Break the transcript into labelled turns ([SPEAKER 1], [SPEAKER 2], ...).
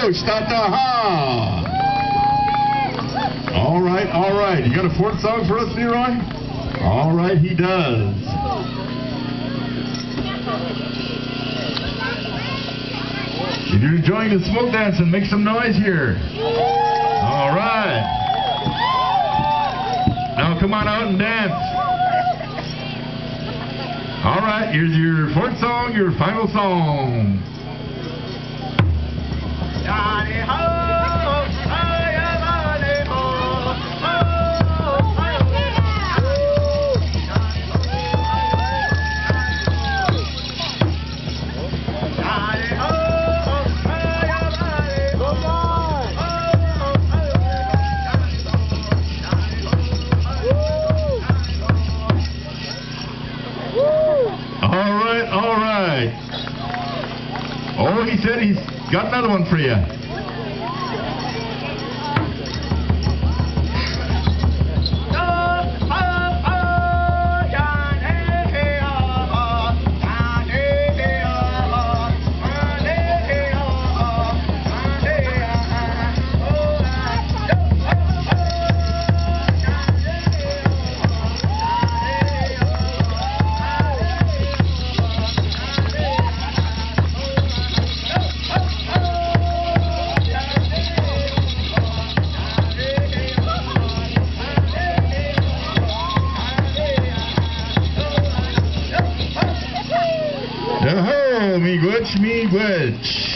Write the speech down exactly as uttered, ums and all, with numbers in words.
[SPEAKER 1] coach, ta-ta-ha. All right, all right. You got a fourth song for us, Leroy? All right, he does. If you're enjoying the smoke dancing, make some noise here. All right. Now come on out and dance. All right, here's your fourth song, your final song. All right. Oh, he said he's got another one for you. Oh, miigwech, miigwech.